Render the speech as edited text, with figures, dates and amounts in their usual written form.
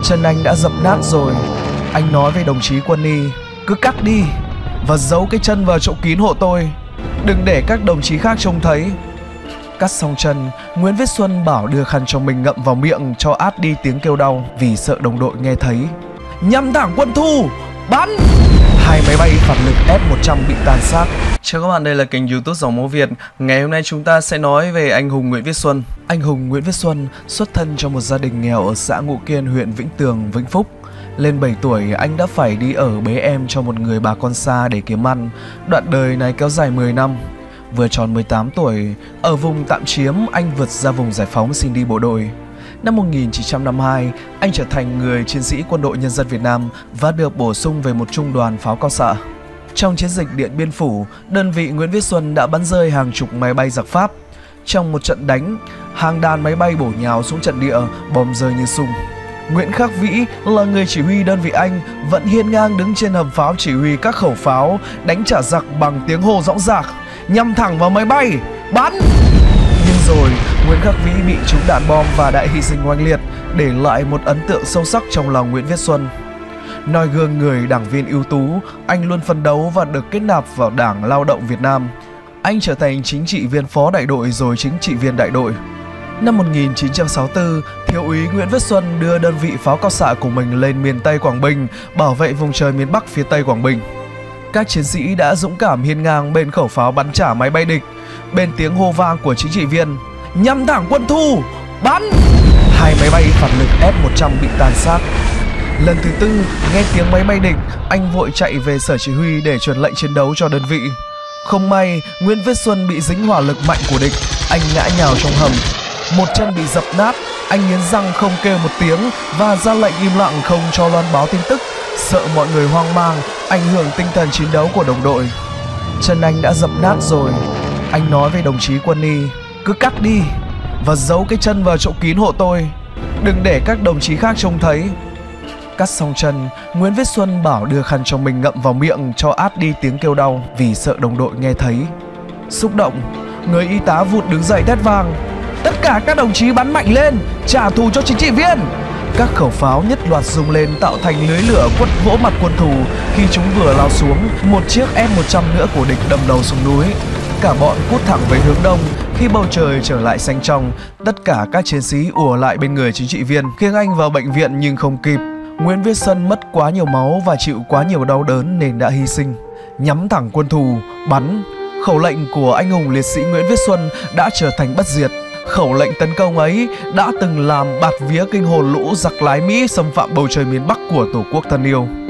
Chân anh đã dập nát rồi. Anh nói với đồng chí Quân Y, cứ cắt đi và giấu cái chân vào chỗ kín hộ tôi, đừng để các đồng chí khác trông thấy. Cắt xong chân, Nguyễn Viết Xuân bảo đưa khăn cho mình ngậm vào miệng cho át đi tiếng kêu đau vì sợ đồng đội nghe thấy. Nhắm thẳng quân thù, bắn! Hai máy bay phản lực F-100 bị tàn sát. Chào các bạn, đây là kênh YouTube Dòng Máu Việt. Ngày hôm nay chúng ta sẽ nói về anh hùng Nguyễn Viết Xuân. Anh hùng Nguyễn Viết Xuân xuất thân trong một gia đình nghèo ở xã Ngũ Kiên, huyện Vĩnh Tường, Vĩnh Phúc. Lên 7 tuổi, anh đã phải đi ở bế em cho một người bà con xa để kiếm ăn. Đoạn đời này kéo dài 10 năm. Vừa tròn 18 tuổi, ở vùng tạm chiếm, anh vượt ra vùng giải phóng xin đi bộ đội. Năm 1952, anh trở thành người chiến sĩ Quân đội Nhân dân Việt Nam và được bổ sung về một trung đoàn pháo cao xạ. Trong chiến dịch Điện Biên Phủ, đơn vị Nguyễn Viết Xuân đã bắn rơi hàng chục máy bay giặc Pháp. Trong một trận đánh, hàng đàn máy bay bổ nhào xuống trận địa, bom rơi như sung. Nguyễn Khắc Vĩ là người chỉ huy đơn vị anh, vẫn hiên ngang đứng trên hầm pháo chỉ huy các khẩu pháo, đánh trả giặc bằng tiếng hô dõng dạc, nhắm thẳng vào máy bay, bắn! Nhưng rồi, Nguyễn Khắc Vĩ bị trúng đạn bom và đã hy sinh oanh liệt, để lại một ấn tượng sâu sắc trong lòng Nguyễn Viết Xuân. Noi gương người đảng viên ưu tú, anh luôn phấn đấu và được kết nạp vào Đảng Lao động Việt Nam. Anh trở thành chính trị viên phó đại đội rồi chính trị viên đại đội. Năm 1964, Thiếu úy Nguyễn Viết Xuân đưa đơn vị pháo cao xạ của mình lên miền Tây Quảng Bình, bảo vệ vùng trời miền Bắc phía Tây Quảng Bình. Các chiến sĩ đã dũng cảm hiên ngang bên khẩu pháo bắn trả máy bay địch, bên tiếng hô vang của chính trị viên, nhắm thẳng quân thù, bắn! Hai máy bay phản lực F-100 bị tàn sát. Lần thứ tư, nghe tiếng máy bay địch, anh vội chạy về sở chỉ huy để truyền lệnh chiến đấu cho đơn vị. Không may, Nguyễn Viết Xuân bị dính hỏa lực mạnh của địch, anh ngã nhào trong hầm. Một chân bị dập nát, anh nghiến răng không kêu một tiếng và ra lệnh im lặng không cho loan báo tin tức, sợ mọi người hoang mang, ảnh hưởng tinh thần chiến đấu của đồng đội. Chân anh đã dập nát rồi. Anh nói với đồng chí Quân Y, cứ cắt đi và giấu cái chân vào chỗ kín hộ tôi, đừng để các đồng chí khác trông thấy. Cắt xong chân, Nguyễn Viết Xuân bảo đưa khăn cho mình ngậm vào miệng cho át đi tiếng kêu đau vì sợ đồng đội nghe thấy. Xúc động, người y tá vụt đứng dậy thét vang, tất cả các đồng chí bắn mạnh lên, trả thù cho chính trị viên. Các khẩu pháo nhất loạt rung lên tạo thành lưới lửa quất vỗ mặt quân thù. Khi chúng vừa lao xuống, một chiếc F-100 nữa của địch đâm đầu xuống núi. Cả bọn cút thẳng về hướng đông. Khi bầu trời trở lại xanh trong, tất cả các chiến sĩ ùa lại bên người chính trị viên, khiêng anh vào bệnh viện nhưng không kịp. Nguyễn Viết Xuân mất quá nhiều máu và chịu quá nhiều đau đớn nên đã hy sinh. Nhắm thẳng quân thù, bắn! Khẩu lệnh của anh hùng liệt sĩ Nguyễn Viết Xuân đã trở thành bất diệt. Khẩu lệnh tấn công ấy đã từng làm bạt vía kinh hồn lũ giặc lái Mỹ xâm phạm bầu trời miền Bắc của Tổ quốc thân yêu.